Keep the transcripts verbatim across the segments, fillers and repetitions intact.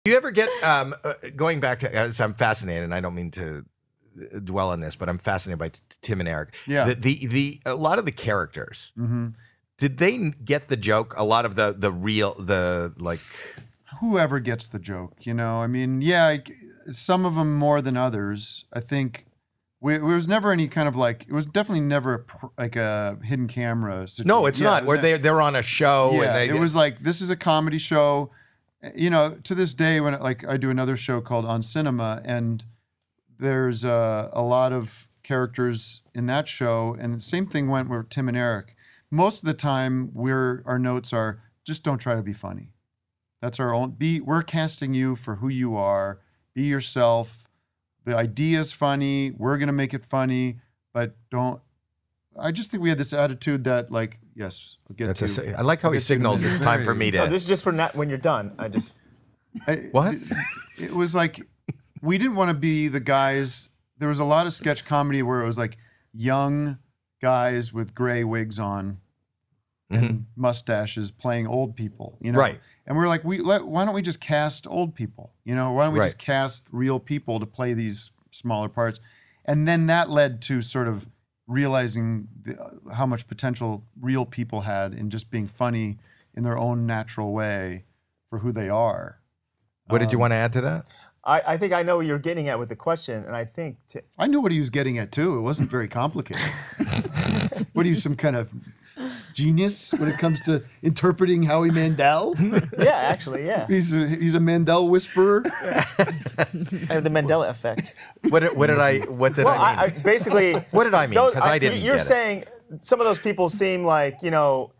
Do you ever get um, uh, going back to? Uh, so I'm fascinated, and I don't mean to dwell on this, but I'm fascinated by t- Tim and Eric. Yeah. The, the the a lot of the characters. Mm-hmm. Did they get the joke? A lot of the the real the like. Whoever gets the joke, you know. I mean, yeah, some of them more than others. I think we, there was never any kind of like. It was definitely never a, pr- like a hidden camera situation. No, it's yeah, not. Where they they're on a show. Yeah, and they, it was like this is a comedy show. You know, to this day, when like I do another show called On Cinema, and there's uh, a lot of characters in that show, and the same thing went with Tim and Eric. Most of the time, we're our notes are just don't try to be funny. That's our own. Be we're casting you for who you are. Be yourself. The idea's funny. We're gonna make it funny, but don't. I just think we had this attitude that, like, yes, I'll get That's to. a, I like how I'll he get to signals it's time for me to. Oh, this is just for not when you're done. I just I, What? It, it was like we didn't want to be the guys. There was a lot of sketch comedy where it was like young guys with gray wigs on and Mhm. mustaches playing old people, you know. Right. And we were like, we let, why don't we just cast old people? You know, why don't we Right. just cast real people to play these smaller parts? And then that led to sort of realizing the, uh, how much potential real people had in just being funny in their own natural way for who they are. What did you Um, want to add to that? I, I think I know what you're getting at with the question, and I think to, I knew what he was getting at too. It wasn't very complicated. What are you, some kind of genius when it comes to interpreting Howie Mandel? yeah, actually, yeah, He's a, he's a Mandel whisperer. I have the Mandela effect. What did, what did I what did Well, I mean? I, I basically. What did I mean? those- 'Cause I didn't You're get it. saying some of those people seem like, you know,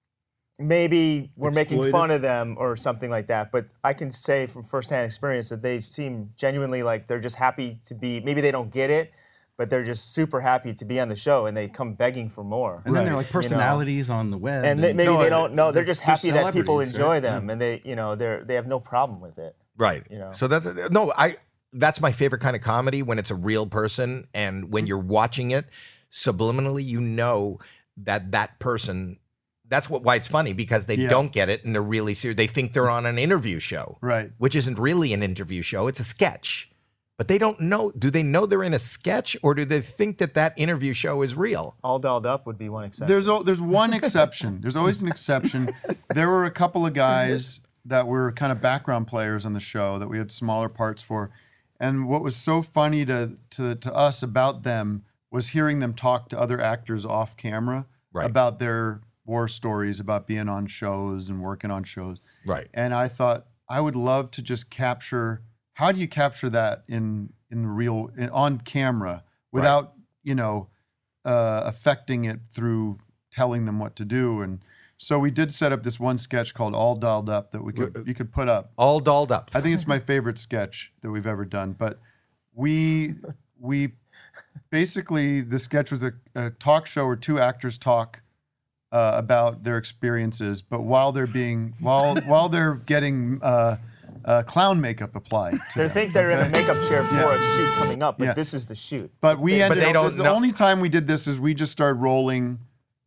maybe we're making Exploited. fun of them or something like that. But I can say from firsthand experience that they seem genuinely like they're just happy to be. Maybe they don't get it, but they're just super happy to be on the show, and they come begging for more. And then they're Right. like personalities on the web. And they, maybe No, they don't know. They're just they're happy that people celebrities, enjoy right? them, and they, you know, they're they have no problem with it. Right. You know. So that's no, I that's my favorite kind of comedy when it's a real person and when you're watching it subliminally, you know that that person that's what why it's funny because they Yeah. don't get it and they're really serious. They think they're on an interview show. Right. Which isn't really an interview show, it's a sketch. But they don't know, do they know they're in a sketch or do they think that that interview show is real? All Dolled Up would be one exception. There's al- there's one exception. There's always an exception. There were a couple of guys that were kind of background players on the show that we had smaller parts for. And what was so funny to to, to us about them was hearing them talk to other actors off camera Right. about their war stories, about being on shows and working on shows. Right. And I thought I would love to just capture. How do you capture that in in real in, on camera without you know uh, affecting it through telling them what to do? And so we did set up this one sketch called All Dolled Up that we could you could put up. All dolled up. I think it's my favorite sketch that we've ever done. But we we basically the sketch was a, a talk show where two actors talk uh, about their experiences, but while they're being while while they're getting uh, uh, clown makeup applied. To They them, think they're in a okay? makeup chair for Yeah. a shoot coming up, but Yeah. this is the shoot. But we They- ended But they up, don't the know- only time we did this is we just started rolling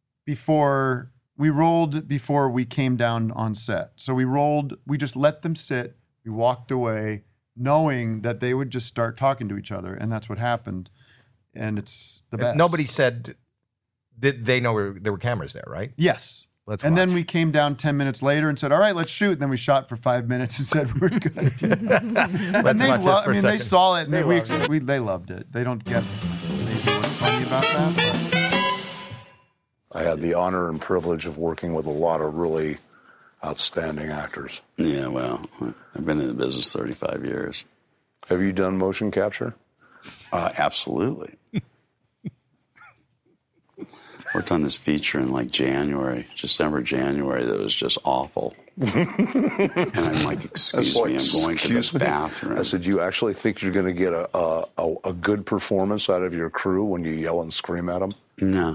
before we rolled before we came down on set. So we rolled, we just let them sit, we walked away knowing that they would just start talking to each other, and that's what happened. And it's the best. Nobody said did they know were, there were cameras there, right? Yes. Let's and then watch. we came down ten minutes later and said, all right, let's shoot. And then we shot for five minutes and said, we're good. Let's and they watch this lo- for I a mean, they second. saw it and They they, we, loved it. we, they loved it. They don't get maybe what's funny about that, but I had the honor and privilege of working with a lot of really outstanding actors. Yeah, well, I've been in the business thirty-five years. Have you done motion capture? Uh, absolutely. Worked on this feature in like January, December, January, that was just awful. And I'm like, excuse That's like, me, I'm going excuse to the me? bathroom. I said, you actually think you're going to get a, a, a, a good performance out of your crew when you yell and scream at them? No.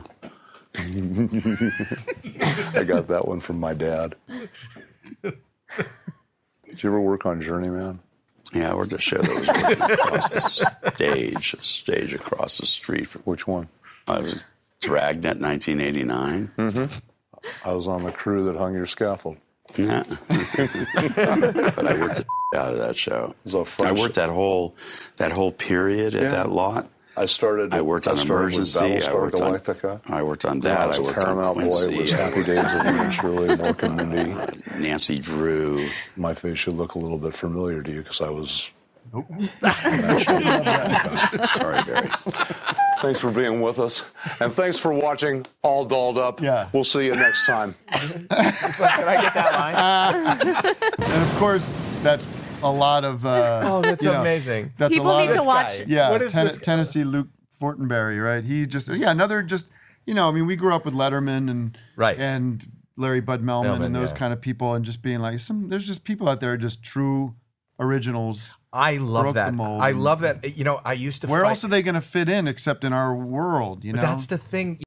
I got that one from my dad. Did you ever work on Journeyman? Yeah, I worked a show that was working across the stage, a stage across the street. From, Which one? I was Dragnet nineteen eighty-nine. Mm-hmm. I was on the crew that hung your scaffold. Yeah. But I worked at out of that show. was a I French- worked that whole that whole period at Yeah. that lot. I started. I worked I on started with Emergency. I Battlestar worked on. Galactica. I worked on Then that. I I was a worked on Paramount boy. It was Quincy. Happy Days with me and Shirley, Mork and Mindy. uh, Nancy Drew. My face should look a little bit familiar to you because I was. Sorry, Barry. Thanks for being with us, and thanks for watching All Dolled Up. Yeah. We'll see you next time. Did I get that line? And of course, that's a lot of. Uh, Oh, that's you know, amazing. That's People a lot need of, to This watch. guy. Yeah, What is Ten- this guy? Tennessee Luke Fortenberry, right? He just yeah, another just you know, I mean, we grew up with Letterman and Right. and Larry Bud Melman Melman, and those yeah. kind of people, and just being like some. There's just people out there just true originals. I love broke the that. mold I and- love that. You know, I used to Where fight, else are they going to fit in except in our world? You but know, that's the thing.